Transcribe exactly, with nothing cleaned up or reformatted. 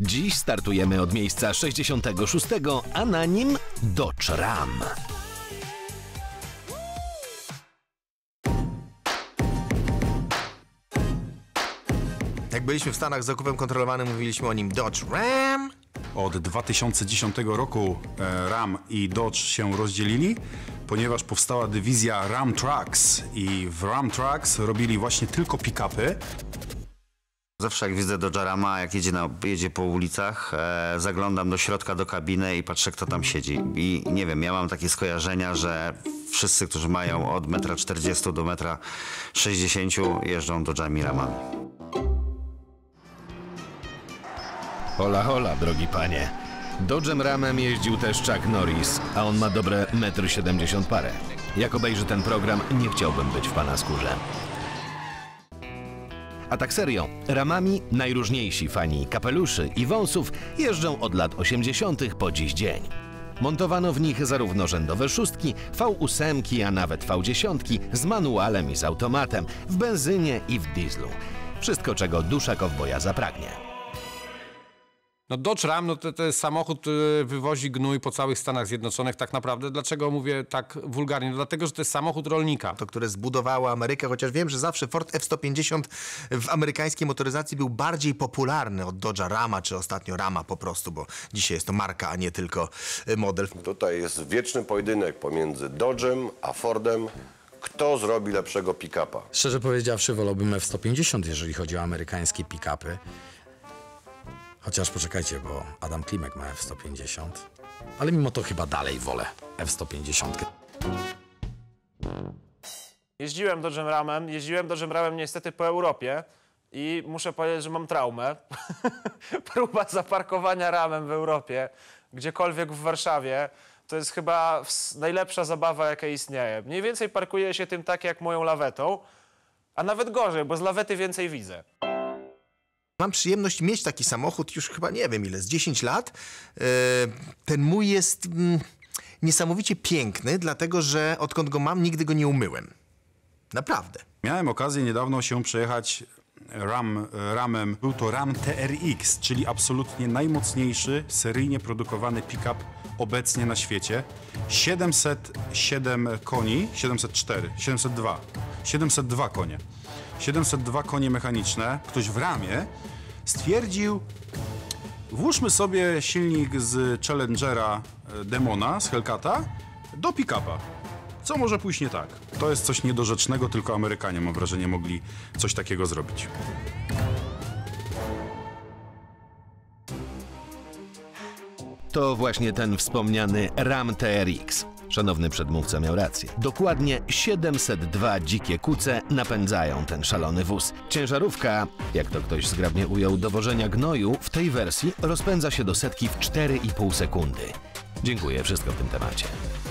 Dziś startujemy od miejsca sześćdziesiątego szóstego, a na nim Dodge Ram. Jak byliśmy w Stanach z zakupem kontrolowanym, mówiliśmy o nim Dodge Ram. Od dwa tysiące dziesiątego roku Ram i Dodge się rozdzielili, ponieważ powstała dywizja Ram Trucks i w Ram Trucks robili właśnie tylko pick-upy. Zawsze jak widzę Dodge'a Rama, jak jedzie, na, jedzie po ulicach, e, zaglądam do środka, do kabiny i patrzę, kto tam siedzi. I nie wiem, ja mam takie skojarzenia, że wszyscy, którzy mają od metra czterdziestu do metra sześćdziesięciu jeżdżą Dodge'ami Ramami. Hola, hola, drogi panie. Dodge'em Ramem jeździł też Chuck Norris, a on ma dobre metr siedemdziesiąt parę. Jak obejrzy ten program, nie chciałbym być w pana skórze. A tak serio, Ramami najróżniejsi fani kapeluszy i wąsów jeżdżą od lat osiemdziesiątych po dziś dzień. Montowano w nich zarówno rzędowe szóstki, V osiem, a nawet V dziesięć z manualem i z automatem, w benzynie i w dieslu. Wszystko, czego dusza kowboja zapragnie. No Dodge Ram no to, to jest samochód, który wywozi gnój po całych Stanach Zjednoczonych tak naprawdę. Dlaczego mówię tak wulgarnie? No dlatego, że to jest samochód rolnika. To, które zbudowało Amerykę, chociaż wiem, że zawsze Ford F sto pięćdziesiąt w amerykańskiej motoryzacji był bardziej popularny od Dodge'a Rama, czy ostatnio Rama po prostu, bo dzisiaj jest to marka, a nie tylko model. Tutaj jest wieczny pojedynek pomiędzy Dodge'em a Fordem. Kto zrobi lepszego pick-upa? Szczerze powiedziawszy, wolałbym F sto pięćdziesiąt, jeżeli chodzi o amerykańskie pick-upy. Chociaż poczekajcie, bo Adam Klimek ma F sto pięćdziesiąt. Ale mimo to chyba dalej wolę F sto pięćdziesiąt. Jeździłem Dodge'em Ramem, jeździłem Dodge'em Ramem niestety po Europie i muszę powiedzieć, że mam traumę. Próba zaparkowania Ramem w Europie, gdziekolwiek w Warszawie, to jest chyba najlepsza zabawa, jaka istnieje. Mniej więcej parkuję się tym tak jak moją lawetą, a nawet gorzej, bo z lawety więcej widzę. Mam przyjemność mieć taki samochód już chyba nie wiem ile, z dziesięć lat. Ten mój jest niesamowicie piękny, dlatego że odkąd go mam, nigdy go nie umyłem. Naprawdę. Miałem okazję niedawno się przejechać Ram, Ramem. Był to Ram T R X, czyli absolutnie najmocniejszy, seryjnie produkowany pick-up obecnie na świecie. siedemset siedem koni, siedemset cztery, siedemset dwa, siedemset dwa konie. siedemset dwa konie mechaniczne. Ktoś w Ramie stwierdził, włóżmy sobie silnik z Challengera Demona, z Hellcata, do pick-upa. Co może pójść nie tak? To jest coś niedorzecznego, tylko Amerykanie, mam wrażenie, mogli coś takiego zrobić. To właśnie ten wspomniany Ram T R X. Szanowny przedmówca miał rację. Dokładnie siedemset dwa dzikie kuce napędzają ten szalony wóz. Ciężarówka, jak to ktoś zgrabnie ujął, dowożenia gnoju w tej wersji rozpędza się do setki w cztery i pół sekundy. Dziękuję, wszystko w tym temacie.